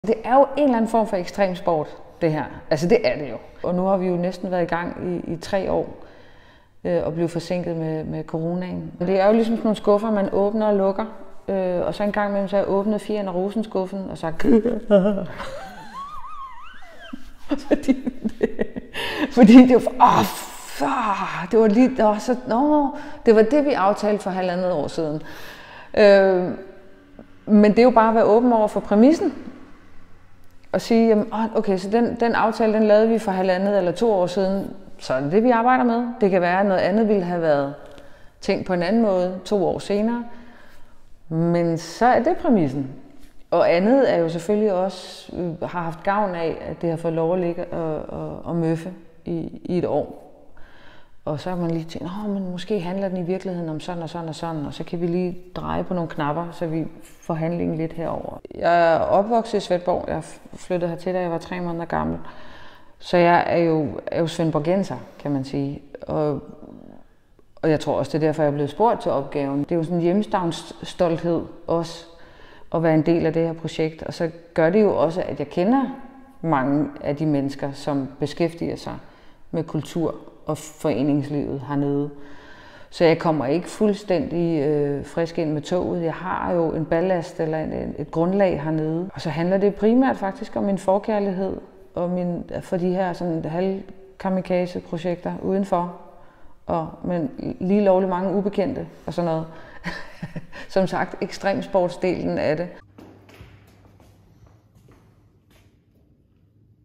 Det er jo en eller anden form for ekstrem sport, det her. Altså det er det jo. Og nu har vi jo næsten været i gang i 3 år og blevet forsinket med coronaen. Det er jo ligesom sådan nogle skuffer, man åbner og lukker. Og så en gang imellem så har jeg åbnet Fie Anne Rosen-skuffen og sagt fordi det var det var lige det var så det var det vi aftalte for 1,5 år siden. Men det er jo bare at være åben over for præmissen og sige, jamen, okay, så den aftale, den lavede vi for 1,5 eller 2 år siden, så er det det, vi arbejder med. Det kan være, at noget andet ville have været tænkt på en anden måde 2 år senere, men så er det præmissen. Og andet er jo selvfølgelig også, har haft gavn af, at det har fået lov at ligge og møffe i 1 år. Og så har man lige tænkt, men måske handler den i virkeligheden om sådan og sådan og sådan, og så kan vi lige dreje på nogle knapper, så vi får handlingen lidt herover. Jeg er opvokset i Svendborg. Jeg flyttede hertil, da jeg var 3 måneder gammel. Så jeg er jo svendborgenser, kan man sige. Og jeg tror også, det er derfor, jeg er blevet spurgt til opgaven. Det er jo sådan en hjemstavnsstolthed også, at være en del af det her projekt. Og så gør det jo også, at jeg kender mange af de mennesker, som beskæftiger sig med kultur og foreningslivet hernede. Så jeg kommer ikke fuldstændig frisk ind med toget. Jeg har jo en ballast eller et grundlag hernede. Og så handler det primært faktisk om min forkærlighed og for de her sådan halv-kamikaze-projekter udenfor. Men lige lovligt mange ubekendte og sådan noget. Som sagt, ekstremsportsdelen af det.